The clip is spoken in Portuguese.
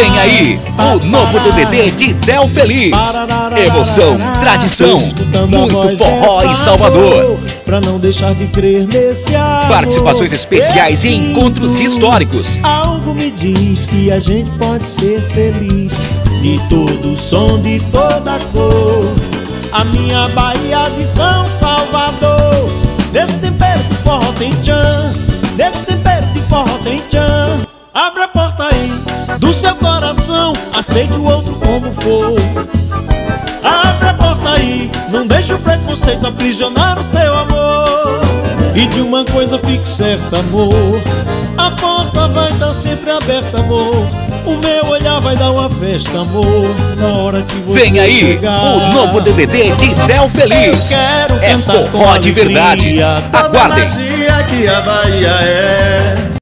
Vem aí o novo DVD de Del Feliz. Emoção, tradição, muito forró em Salvador. Pra não deixar de crer nesse amor. Participações especiais e encontros históricos. Algo me diz que a gente pode ser feliz. De todo som, de toda cor. A minha Bahia de São Salvador. Desse tempero de forró tem tchan. Desse tempero de forró tem tchan. Abre a porta aí do seu coração, aceite o outro como for. Abre a porta aí, não deixe o preconceito aprisionar o seu amor. E de uma coisa fique certa, amor, a porta vai estar sempre aberta, amor. O meu olhar vai dar uma festa, amor, na hora que você Vem aí chegar. o novo DVD de Del Feliz. É forró de verdade. Aguardem. Que a Bahia é